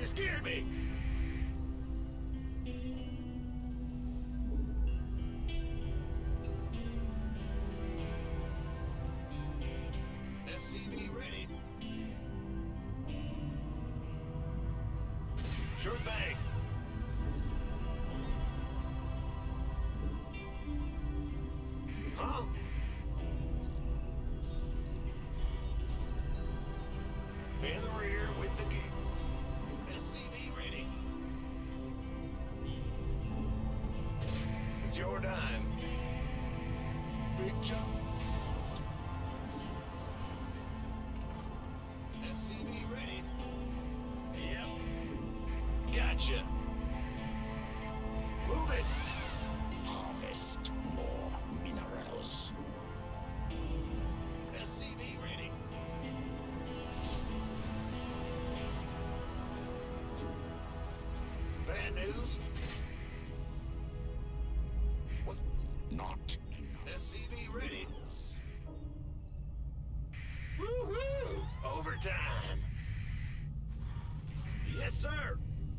scared me! SCV ready. Sure thing. Huh? In the rear with the gear. SCV ready. It's your dime. Big jump. SCV ready. Yep. Gotcha. Move it. Harvest more minerals. SCV ready. Bad news. What? Not SCV ready. Woohoo! Overtime. Yes, sir.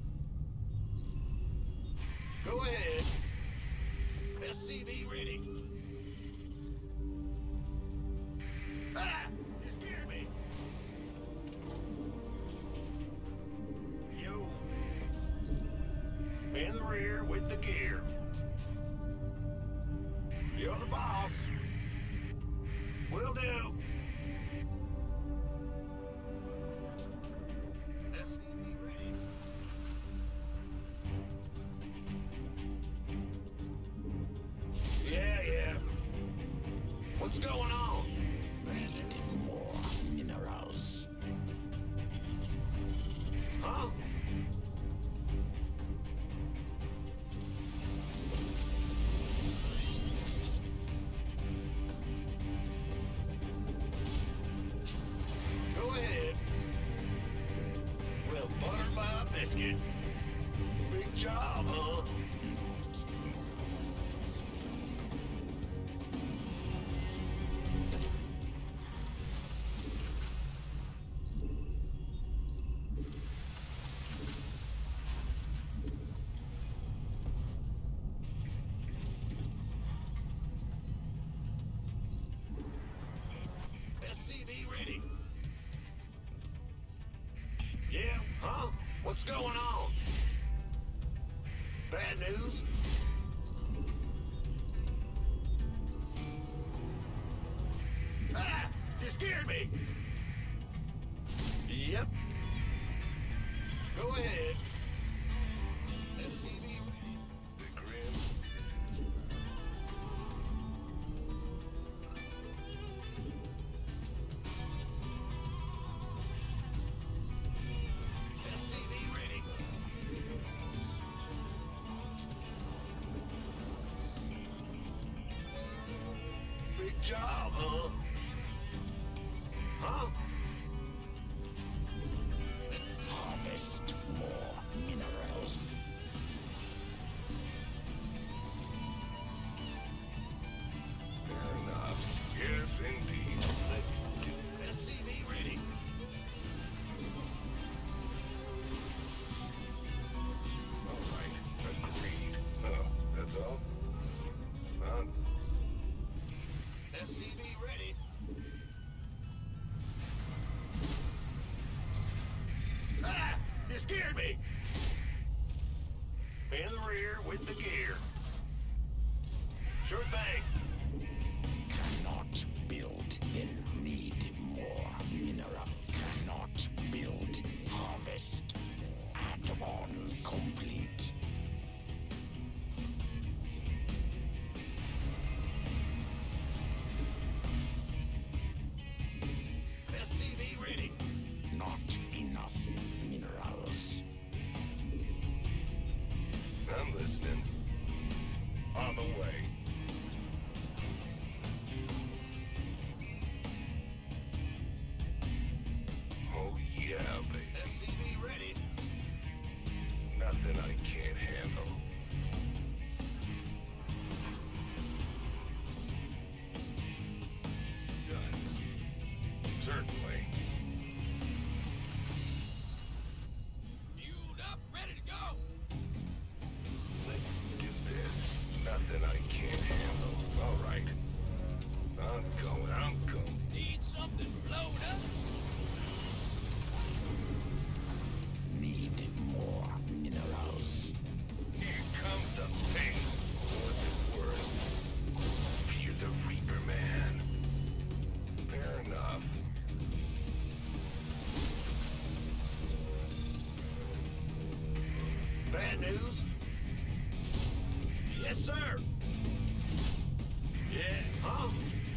Go ahead. SCV ready. Ah! You scared me. Yo. In the rear with the gear. You're the boss. Will do. SCV ready. Yeah. What's going on? need more minerals. Huh? Go ahead. Well, butter by a biscuit. Big job, huh? SCV ready. Yeah, huh? What's going on? Bad news? Ah! You scared me! Yep. Go ahead. SCV ready. Big grim. SCV ready. Big job, huh? Huh? Harvest more minerals. Fair enough. Yes, indeed. Let's do SCV ready. All right. Agreed. Oh, that's all? SCV ready. Ah! You scared me! In the rear with the gear. Sure thing. Cannot build, then need more mineral. Cannot build, harvest. Add-on complete. SCV ready. Not enough minerals. I'm listening. On the way. Bad news? Yes, sir. Yeah, huh?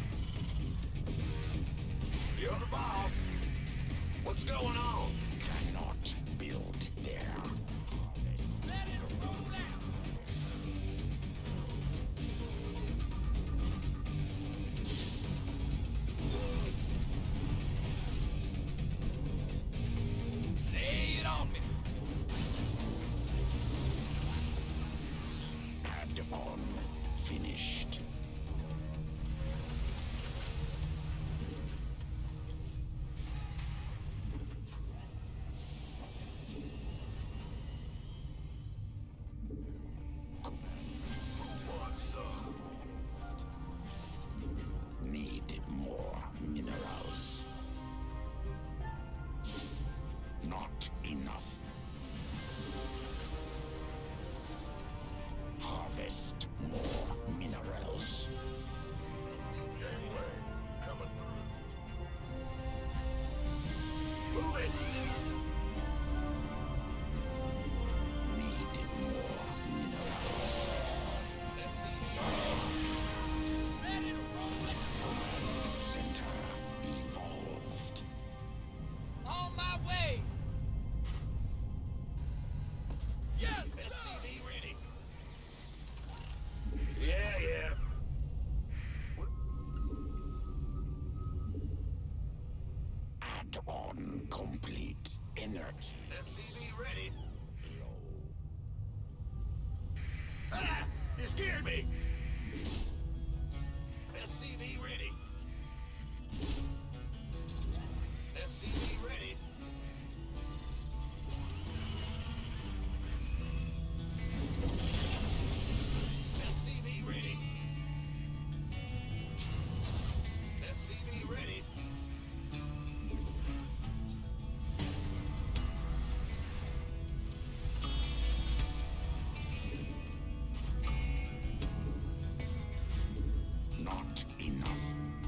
You're the boss. What's going on? Cannot build there. Let it roll out. Lay it on me. Add-on finished. What's up? Need more minerals. Not enough. Harvest more minerals. Gangway, coming through. Move it! Need more minerals. Ready to roll it! Center evolved. On my way! Yes, SCV ready. Yeah. Add-on complete. Energy. SCV ready. Ah! You scared me! SCV ready. SCV ready. SCV ready. SCV ready. Not enough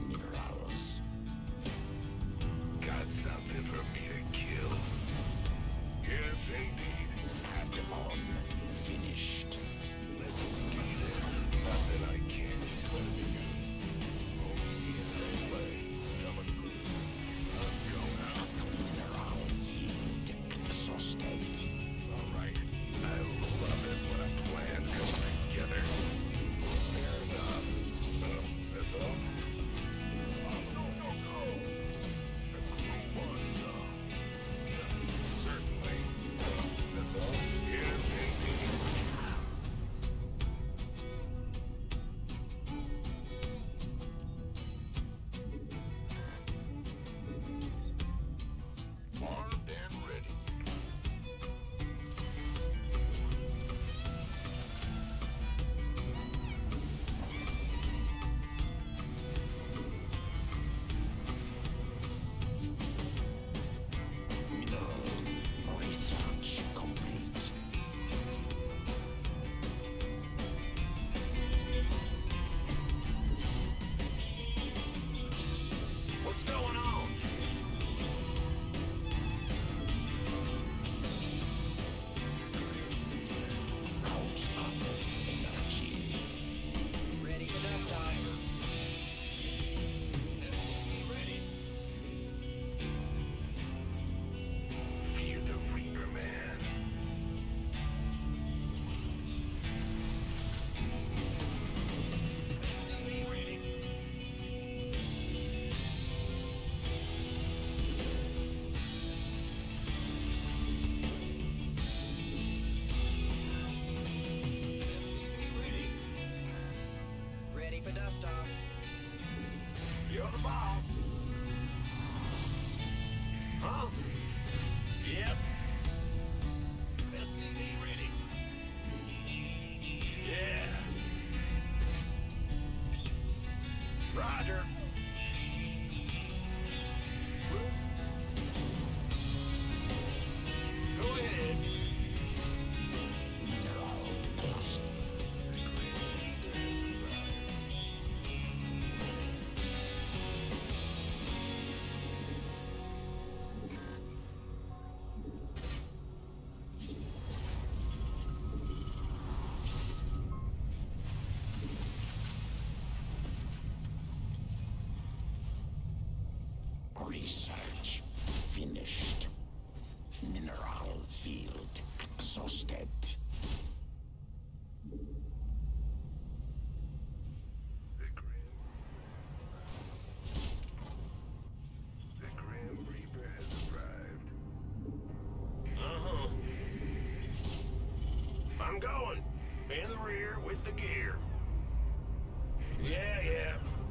In the rear with the gear. Yeah, yeah.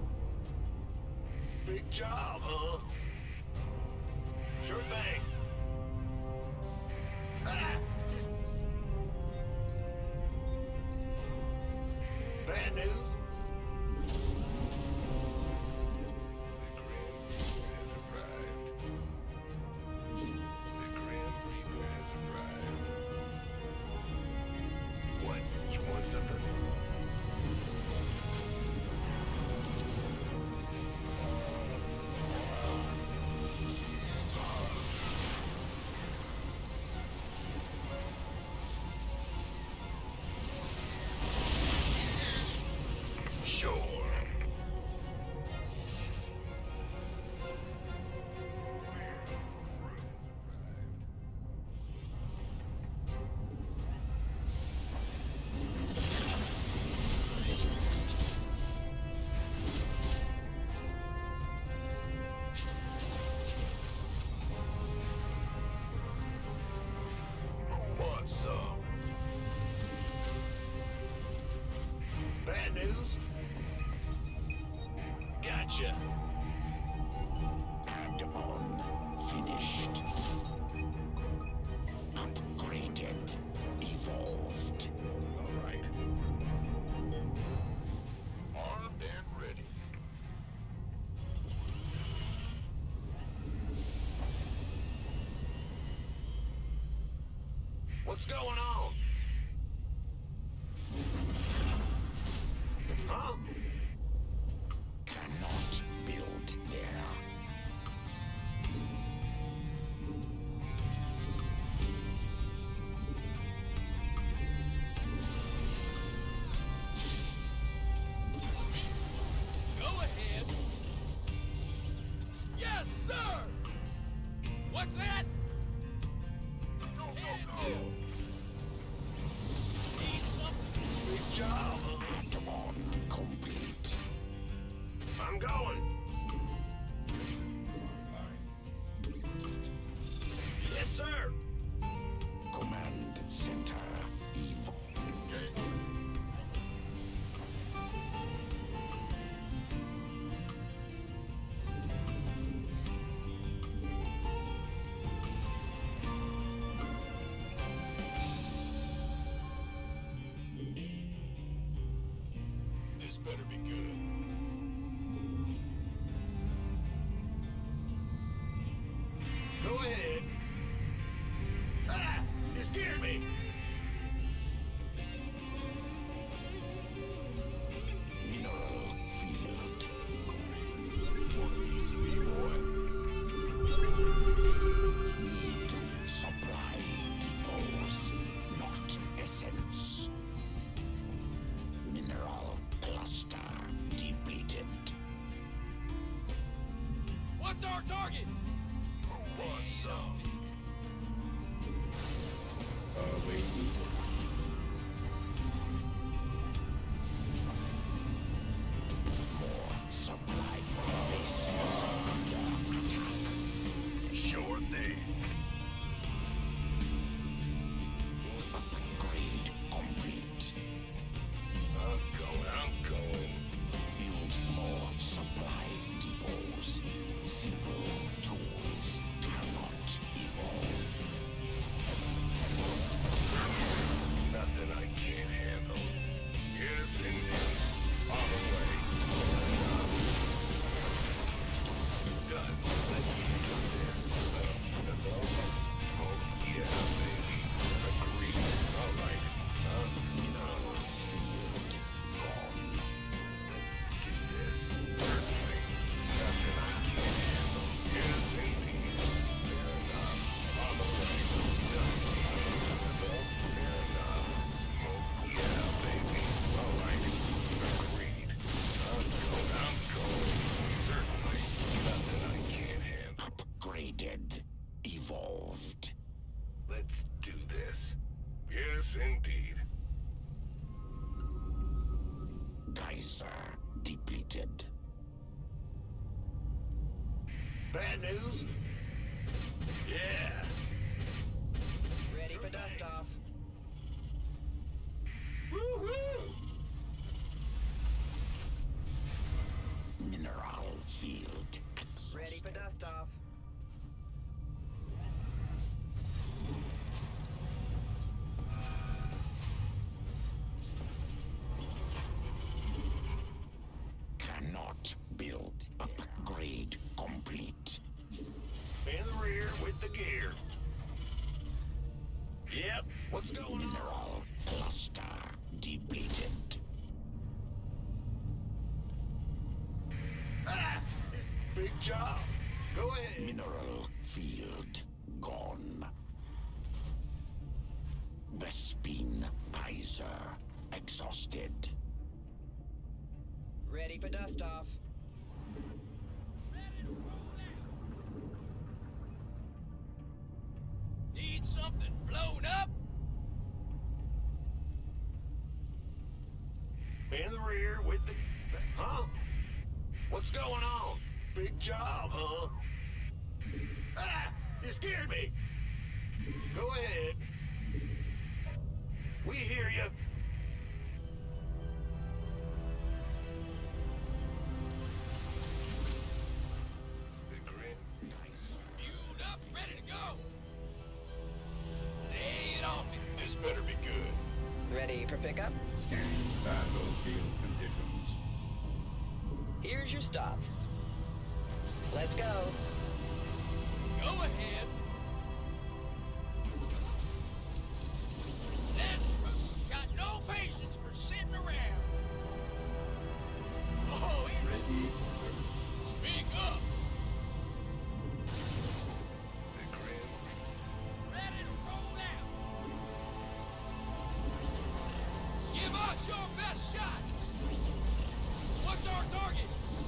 Big job, huh? Sure thing. Ah! Bad news. The Grim Reaper has arrived. The Grim Reaper has arrived. What? You want something? Sure. What's up? Bad news? Gotcha. Add-on finished. Upgraded. Evolved. All right. Armed and ready. What's going on? Huh? Cannot build there. Go ahead. Yes, sir! What's that? Go, Can go, go. do. Need something? Big job. Add-on complete. I'm going. Yes, sir. Command center evolved. This better be good. Go ahead. Ah! You scared me. Mineral field. Want a piece of me, boy? Need supply depots, not essence. Mineral cluster depleted. What's our target? What's up? More supply bases under attack. Sure thing. Upgrade complete. I'm going. Build more supply depots. Simple tools cannot evolve. Nothing I can't handle. Yes, indeed. On the way. Done. Let's get there. That's all. Oh, yeah, baby. Agreed. All right. Mineral field gone. Get this. Certainly. Nothing I can't handle. Yes, indeed. Fair enough. On the way. Done. That's all. Fair enough. Oh, yeah, baby. All right. Agreed. I'm going. Certainly. Nothing I can't handle. Upgraded. Evolved. Let's do this. Yes, indeed. Geyser depleted. Bad news? Yeah. Ready for dust off. Woo! field exhausted. Ready for dust off. Cannot build. Upgrade complete. In the rear with the gear. Yep, what's going on? Mineral cluster depleted. Ah! Big job. Go ahead. Mineral field gone. Bespin Kaiser exhausted. Ready for dust off. Ready to roll out. Need something blown up? In the rear with the... Huh? What's going on? Big job, huh? Ah! You scared me. Go ahead. We hear you. The grid. Fueled up, ready to go. Lay it on me. This better be good. Ready for pickup? Scanning battlefield conditions. Here's your stop. Let's go. Go ahead. Let's got no patience for sitting around. Oh, he Ready for service. speak up. The grid. Ready to roll out. Give us your best shot. What's our target?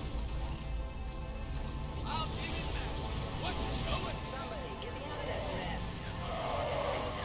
I'll give it back. What's going? Somebody get me out of this mess.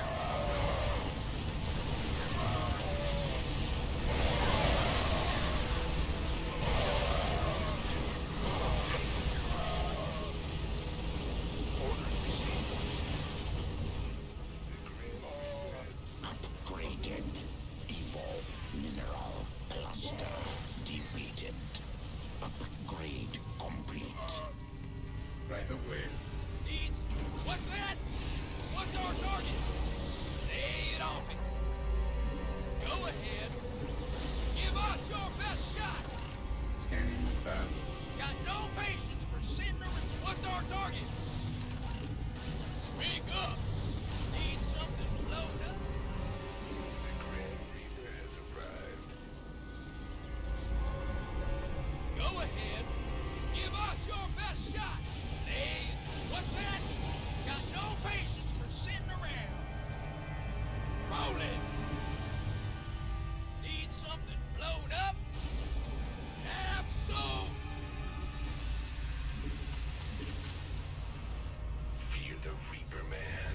Upgraded. Evolve mineral cluster depleted. Upgrade complete. Right away. Needs. What's that? What's our target? Lay it on me. Go ahead. Give us your best shot. Scanning battle. Got no patience for sitting around. What's our target? Speak up. Need something blown up. The Grand Reaper has arrived. Go ahead. Give us your best shot. Lay. What's that? Got no patience for sitting around. Rolling. Need something blown up? Absolutely. Fear the Reaper, man.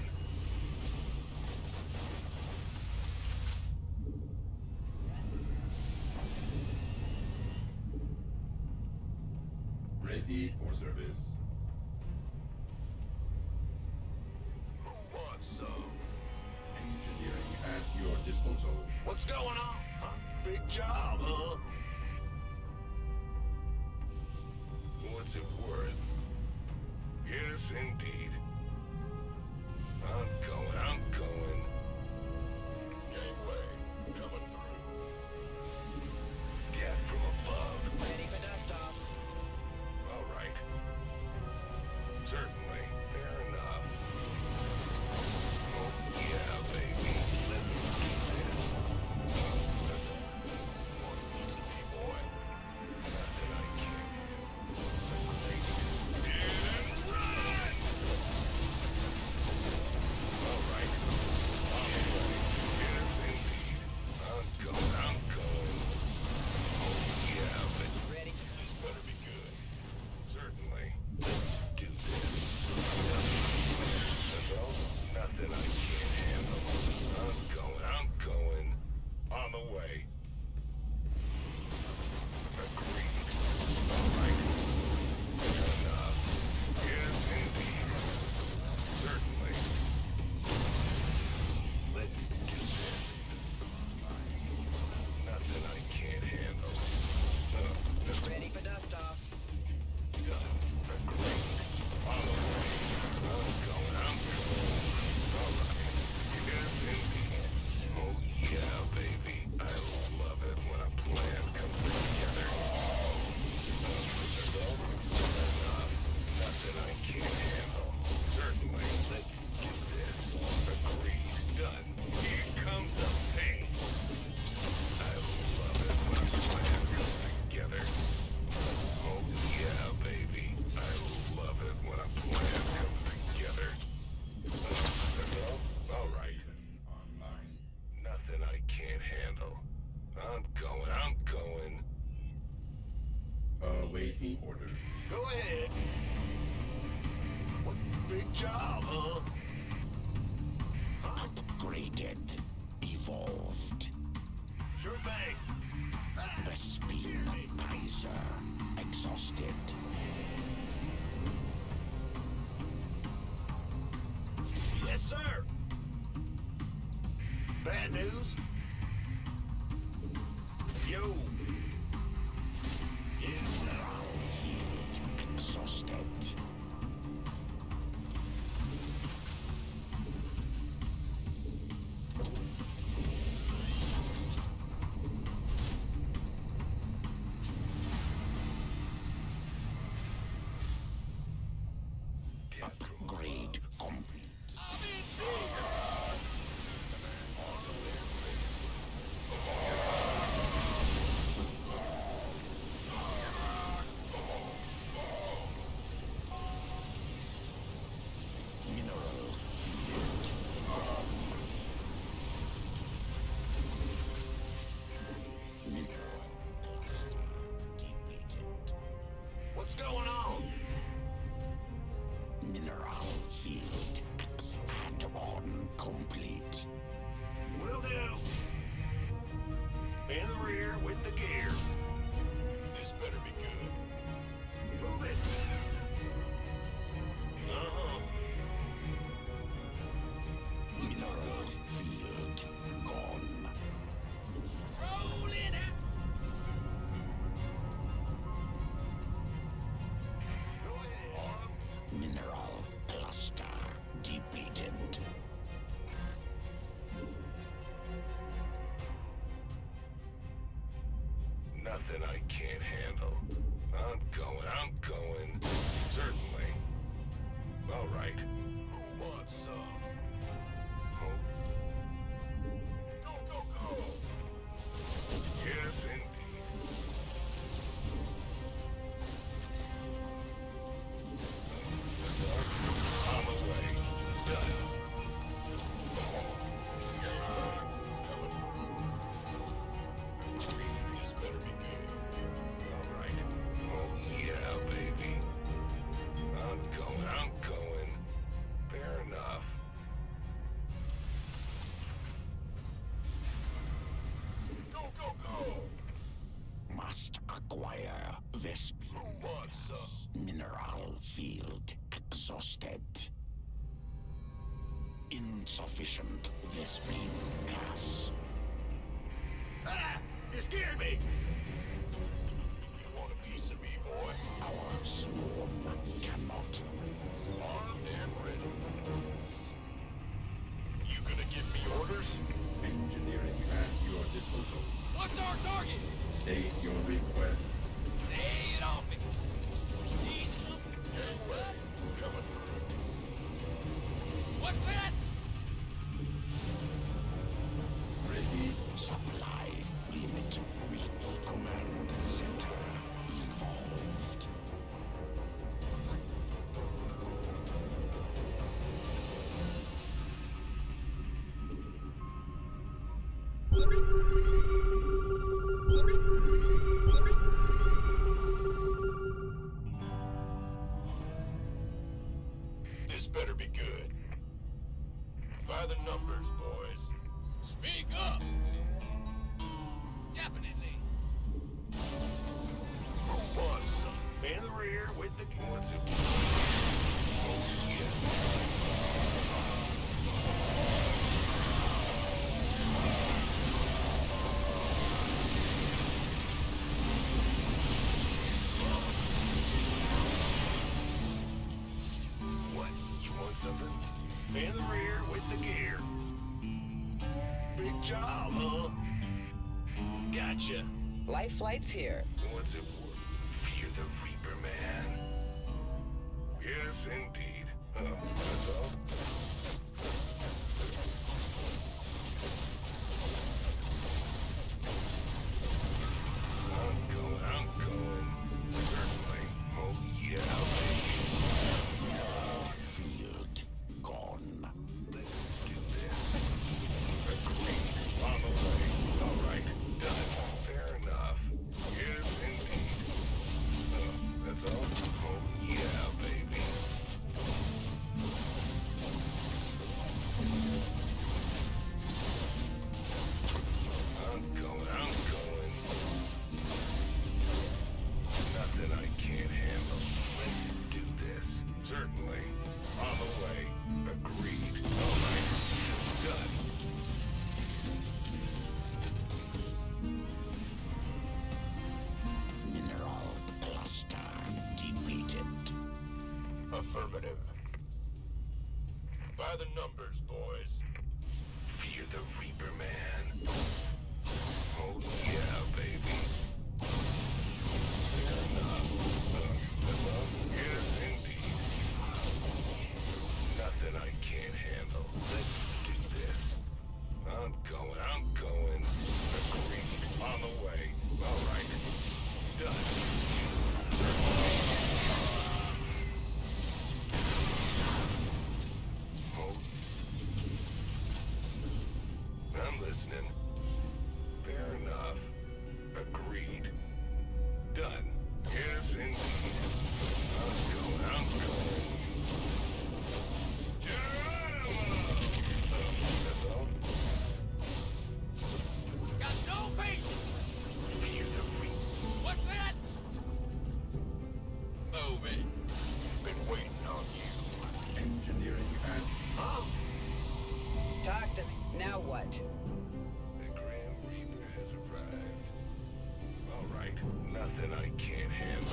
Ready for service. Who wants some? Engineering at your disposal. What's going on? Huh? Big job, huh? What's it worth? Yes, indeed. I'm going. Gangway, coming through. Death from above. Ready for dust off. All right. Certainly. Fair enough. Oh, yeah, baby. Let's do this. Listen to me, boy. Not that I can. Hit and run! Go ahead. What big job, huh? Upgraded. Evolved. Sure thing. Bespin Kaiser. Exhausted. Yes, sir. Bad news? Yo. Mineral field exhausted. Upgrade complete. I'm in big. Mineral field. Mineral cluster depleted. What's going on? Mineral field add-on complete. Will do. In the rear with the gear. This better be good. Move it. Uh-huh. Mineral field gone. Rolling out. Go ahead. Mineral cluster depleted. Nothing I can't handle. I'm going. Certainly. All right. Who wants some? Oh. Go. Yes, indeed. On the way. Done. This better be good. All right. Oh, yeah, baby. I'm going. Fair enough. Go. Must acquire Vespin Who wants some? gas. Mineral field exhausted. Insufficient Vespin gas. Ah! You scared me! You want a piece of me, boy? Our swarm cannot. Armed and ready. You gonna give me orders? Engineering at your disposal. What's our target? State your request. Lay it off it. Need something? Gangway. Coming through. What's that? Ready. Supply limit reach. Command center evolved. This better be good. By the numbers, boys. Speak up. Definitely. Who wants some? In the rear with the... What's it? Oh, yeah. What? You want something? In the rear with the gear. Big job, huh? Gotcha. Life flight's here. What's it worth? Fear the Reaper, man. Yes, indeed. That's all. I'm going. Certainly. Oh, yeah, Field gone. let's do this. Agreed. On the way. All right. Done. Fair enough. Yes, indeed. That's all? listening. Fair enough. Agreed. Done. Yes, indeed. I'm going. That's all. Got no patience! Hear the ring. What's that? Move it! Been waiting on you. Engineering and Huh? Talk to me. Now what? The Grim Reaper has arrived. All right, nothing I can't handle.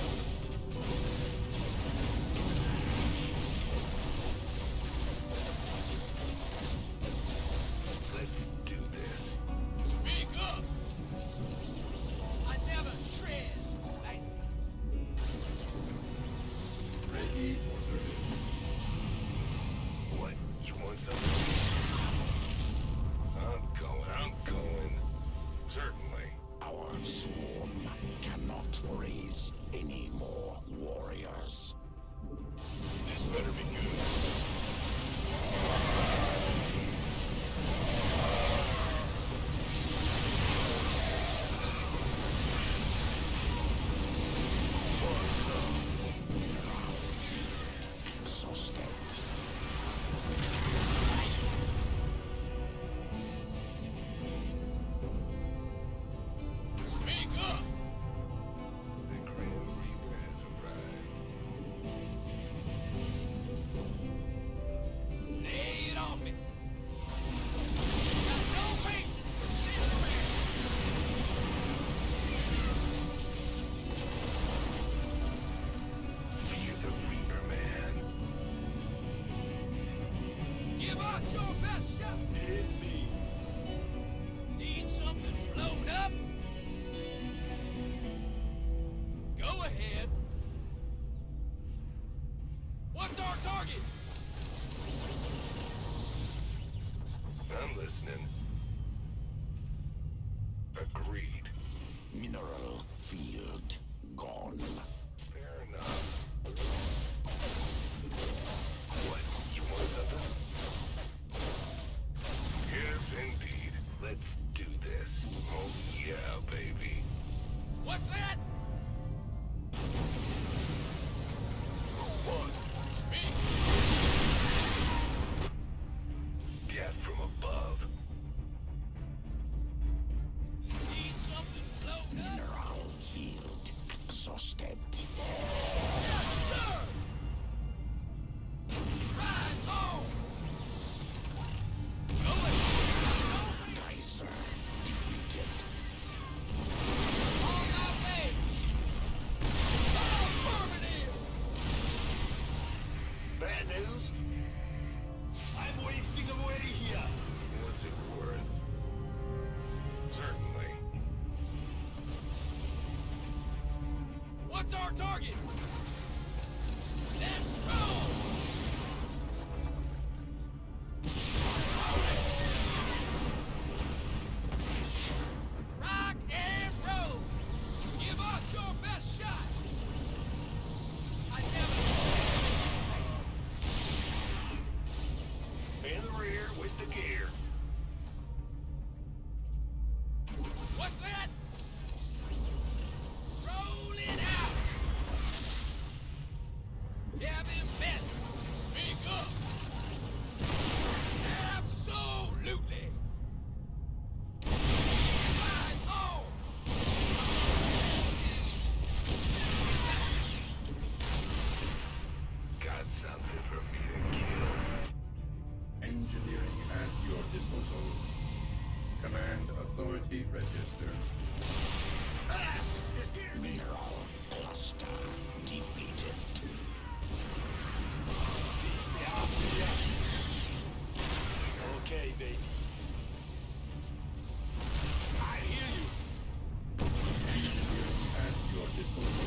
Let's do this. Speak up! I never tread. ready for service. What? You want something? I'm going. Certainly. Our swarm cannot raise any more warriors. This better be good. Exhausted. Speak up! The Grim Reaper has arrived. Lay it off me! Got no patience for sitting around! Fear the Reaper, man. Give us your best shot! Hit me. Need something blown up? Go ahead. What's our target? I'm listening. Agreed. Mineral field gone. Fair enough. What? You want something? Yes, indeed. Let's do this. Oh, yeah, baby. What's that? What? Speak. Death from above. Need something blown up? Mineral field exhausted. Yes, sir! Rise on! Go ahead. Geyser depleted. On our way! Affirmative! Bad news? I'm wasting away here. What's it worth? Certainly. What's our target? Let's roll! Rock and roll! Give us your best shot! I never... In the rear with the gear. What's that? Roll it out! Cabin best! Speak up! Absolutely! Ride on! Got something for me to kill. Engineering at your disposal. Command authority register. Ah! This gear me. Mineral cluster depleted. Okay, baby. I hear you. Engineering at your disposal.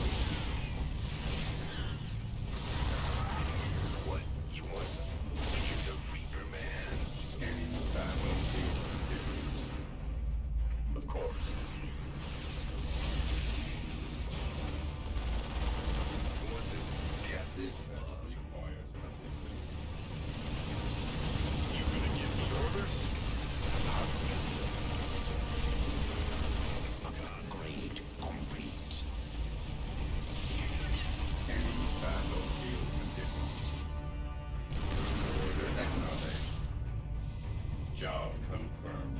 What? You want? You're the Reaper, man. Scanning battlefield conditions. Of course. confirmed.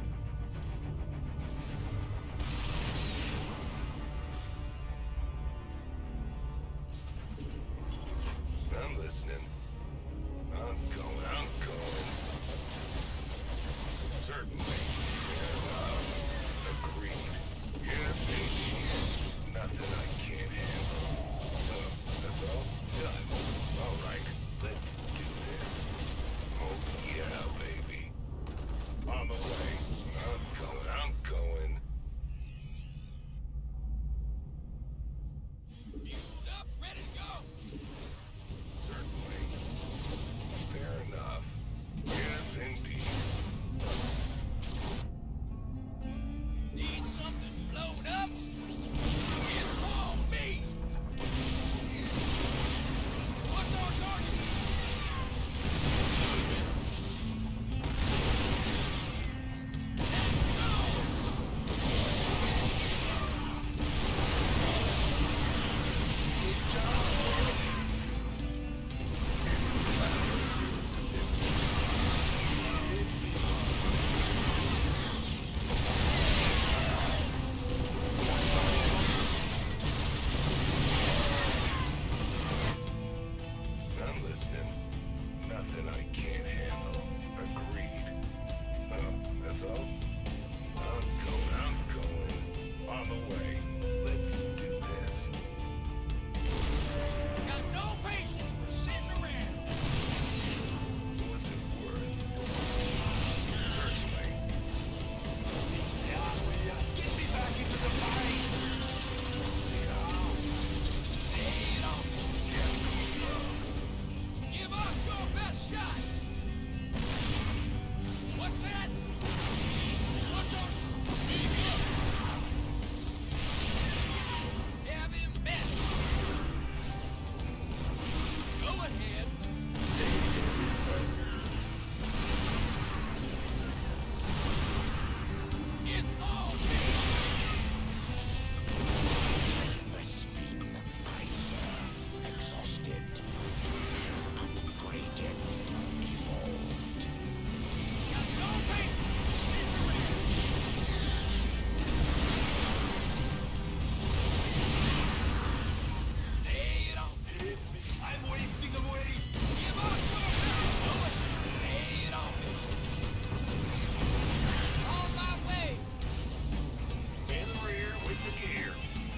I'm listening. I'm going. Certainly. Agreed. Yes, indeed. Nothing I can't handle. That's all? Done. All right, let's do this. Oh, yeah, baby. On the way. I'm going. Fueled up, ready to go. Certainly. Fair enough. Yes, indeed. Need something blown up? It's on me! What's our target? Let's go! I'm listening. Nothing I can't handle. Agreed. That's all? I'm going. On the way. Let's do this. Got no patience for sitting around. What's it worth? Certainly. Get me back into the fight! Lay it on me. Give us your best shot! What's that? What's up? Speak up! Have him met! Go ahead! It's all me! The spin visor exhausted. Upgraded. Evolved. Got no patience for sitting around. Lay it on me. I'm wasting away. Give us your best. Do it. Lay it on me. On my way. In the rear with the gear.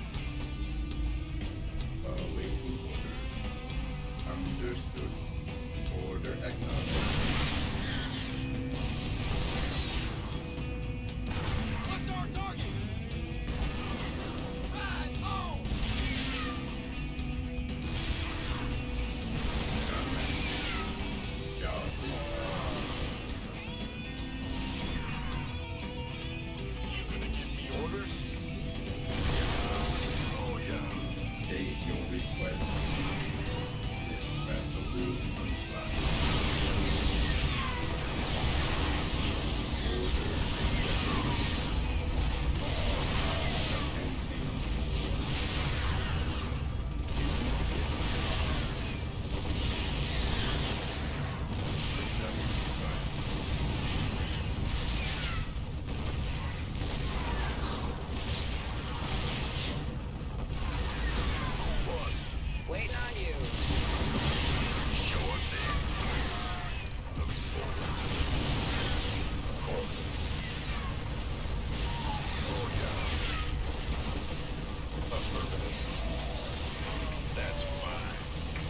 Awaiting orders. Understood. Order acknowledged. What's our target? Right on. Job You gonna give me orders? Oh, yeah. state your request. This vessel will comply. Waiting on you. Sure thing. Looks forward to it. Of course. Oh, yeah. Affirmative. That's fine.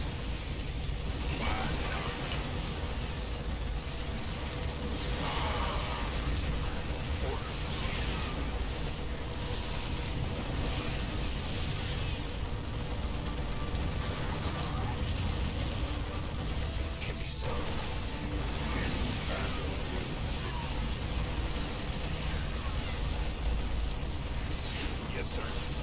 Fine. Order proceeded. Give me some. Yes, sir.